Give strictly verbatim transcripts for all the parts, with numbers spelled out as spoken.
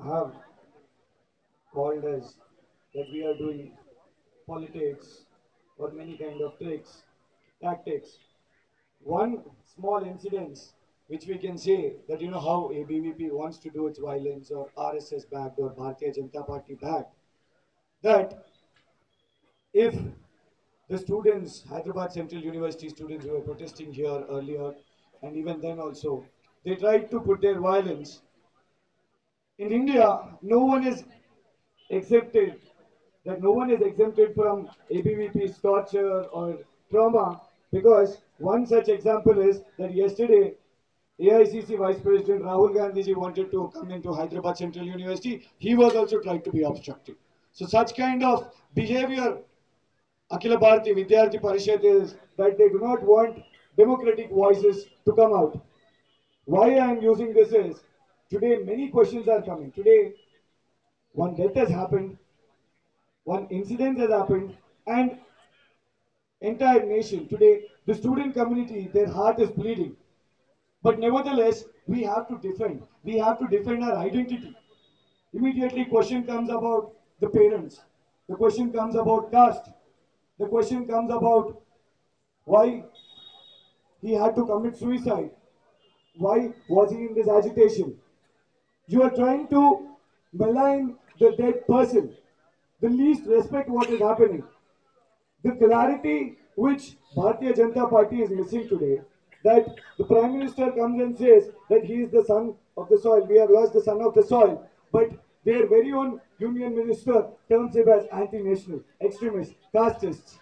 have called us that we are doing politics or many kind of tricks, tactics. One small incident which we can say that you know how A B V P wants to do its violence or R S S backed or Bharatiya Janata Party backed, that if the students, Hyderabad Central University students who were protesting here earlier and even then also, they tried to put their violence. In India, no one is accepted, that no one is exempted from A B V P's torture or trauma, because one such example is that yesterday A I C C Vice President Rahul Gandhi ji wanted to come into Hyderabad Central University. He was also tried to be obstructed. So such kind of behavior, Akhila Bharati Vidyarthi Parishad, is that they do not want democratic voices to come out. Why I am using this is, today many questions are coming. Today one death has happened, one incident has happened, and entire nation today, the student community, their heart is bleeding. But nevertheless, we have to defend. We have to defend our identity. Immediately, question comes about the parents. The question comes about caste. The question comes about why he had to commit suicide. Why was he in this agitation? You are trying to malign the dead person. The least respect what is happening. The clarity which Bharatiya Janata Party is missing today, that the Prime Minister comes and says that he is the son of the soil, we have lost the son of the soil, but their very own Union Minister terms him as anti-national, extremists, castes.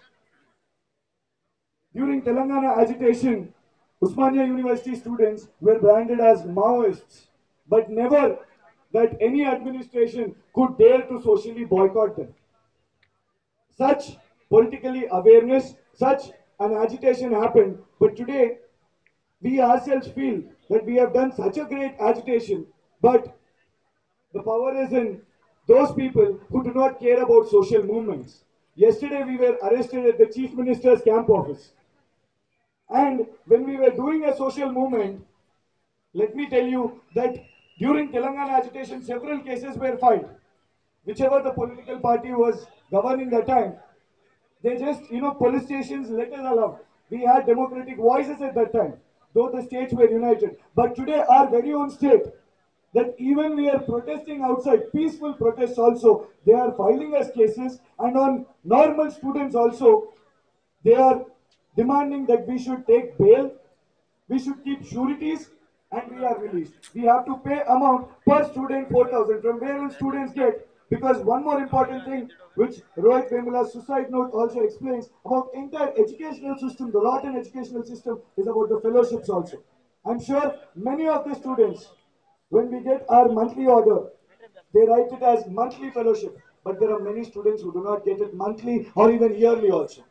During Telangana agitation, Usmania University students were branded as Maoists, but never that any administration could dare to socially boycott them. Such politically awareness, such an agitation happened, but today we ourselves feel that we have done such a great agitation, but the power is in those people who do not care about social movements. Yesterday we were arrested at the Chief Minister's camp office. And when we were doing a social movement, let me tell you that during Telangana agitation, several cases were filed. Whichever the political party was governing that time, they just, you know, police stations let us allowed. We had democratic voices at that time, though the states were united. But today, our very own state, that even we are protesting outside, peaceful protests also, they are filing us cases, and on normal students also, they are demanding that we should take bail, we should keep sureties, and we are released. We have to pay amount per student four thousand. From where will students get? Because one more important thing, which Rohit Vemula's suicide note also explains about entire educational system, the rotten educational system is about the fellowships also. I'm sure many of the students, when we get our monthly order, they write it as monthly fellowship, but there are many students who do not get it monthly or even yearly also.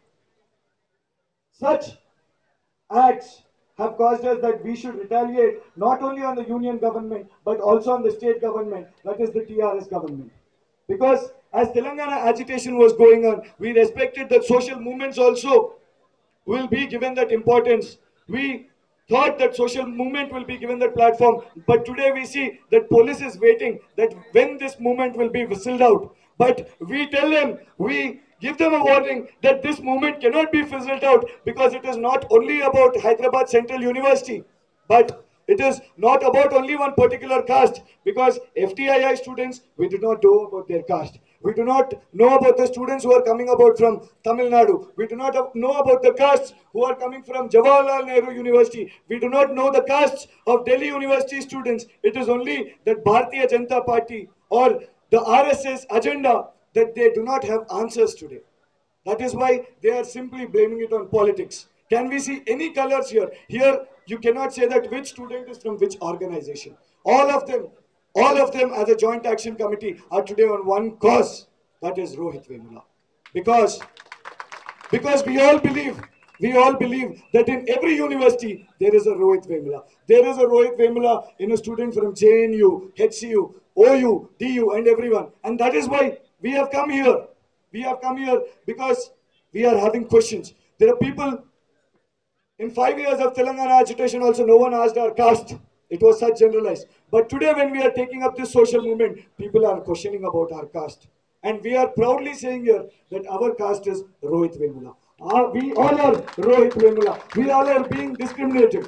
Such acts have caused us that we should retaliate not only on the union government but also on the state government, that is the T R S government. Because as Telangana agitation was going on, we respected that social movements also will be given that importance. We thought that social movement will be given that platform, but today we see that police is waiting that when this movement will be whistled out. But we tell them, we give them a warning that this movement cannot be fizzled out, because it is not only about Hyderabad Central University, but it is not about only one particular caste, because F T I I students, we do not know about their caste. We do not know about the students who are coming about from Tamil Nadu. We do not know about the castes who are coming from Jawaharlal Nehru University. We do not know the castes of Delhi University students. It is only that Bharatiya Janata Party or the R S S agenda that they do not have answers today. That is why they are simply blaming it on politics. Can we see any colors here? Here, you cannot say that which student is from which organization. All of them, all of them as a joint action committee are today on one cause. That is Rohit Vemula. Because, because we all believe, we all believe that in every university, there is a Rohit Vemula. There is a Rohit Vemula in a student from J N U, H C U, O U, D U, and everyone. And that is why we have come here. We have come here because we are having questions. There are people, in five years of Telangana agitation also, no one asked our caste. It was such generalized. But today when we are taking up this social movement, people are questioning about our caste. And we are proudly saying here that our caste is Rohit Vemula. Uh, we all are Rohit Vemula. We all are being discriminated.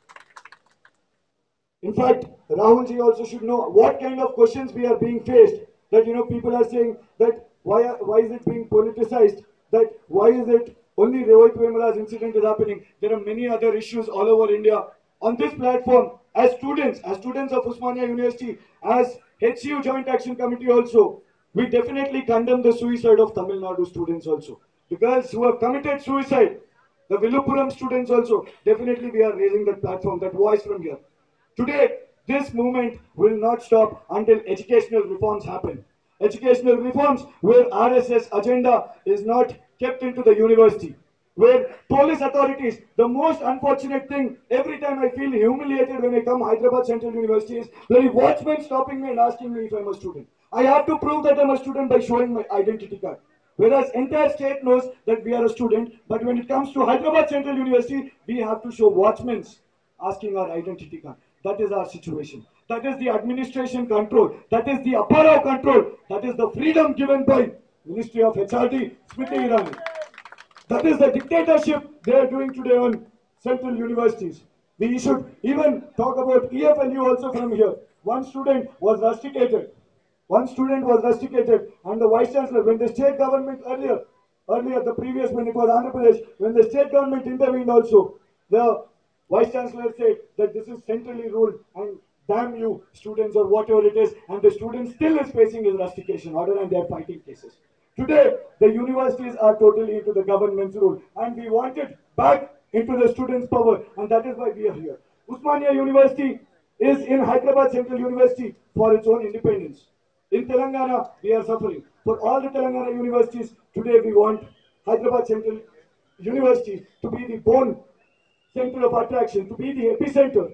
In fact, Rahul ji also should know what kind of questions we are being faced. That, you know, people are saying that why, why is it being politicized? That why is it only Rohit Vemula's incident is happening? There are many other issues all over India. On this platform, as students, as students of Osmania University, as H C U Joint Action Committee also, we definitely condemn the suicide of Tamil Nadu students also. The girls who have committed suicide, the Viluppuram students also, definitely we are raising that platform, that voice from here. Today, this movement will not stop until educational reforms happen. Educational reforms where R S S agenda is not kept into the university. Where police authorities, the most unfortunate thing, every time I feel humiliated when I come Hyderabad Central University is the watchman stopping me and asking me if I'm a student. I have to prove that I'm a student by showing my identity card. Whereas entire state knows that we are a student, but when it comes to Hyderabad Central University, we have to show watchmen asking our identity card. That is our situation. That is the administration control. That is the Apparao control. That is the freedom given by Ministry of H R D, Smriti Irani. That is the dictatorship they are doing today on central universities. We should even talk about E F L U also from here. One student was rusticated. One student was rusticated, and the Vice Chancellor, when the state government earlier, earlier the previous, when it was Andhra Pradesh, when the state government intervened also, the Vice Chancellor said that this is centrally ruled and damn you students or whatever it is, and the student still is facing his rustication order and they are fighting cases. Today, the universities are totally into the government's rule, and we want it back into the students' power, and that is why we are here. Osmania University is in Hyderabad Central University for its own independence. In Telangana, we are suffering. For all the Telangana universities, today we want Hyderabad Central University to be the bone center of attraction, to be the epicenter.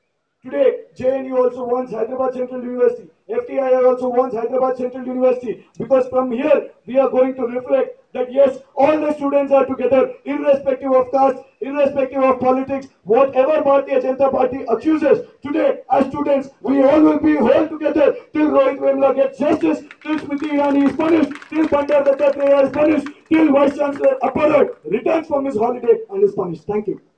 Today, J N U also wants Hyderabad Central University. F T I I also wants Hyderabad Central University, because from here we are going to reflect that yes, all the students are together, irrespective of caste, irrespective of politics, whatever Bharatiya Janata Party accuses. Today, as students, we all will be whole together till Rohit Vemula gets justice, till Smriti Irani is punished, till Bandar Dattatreya is punished, till Vice Chancellor Apparat returns from his holiday and is punished. Thank you.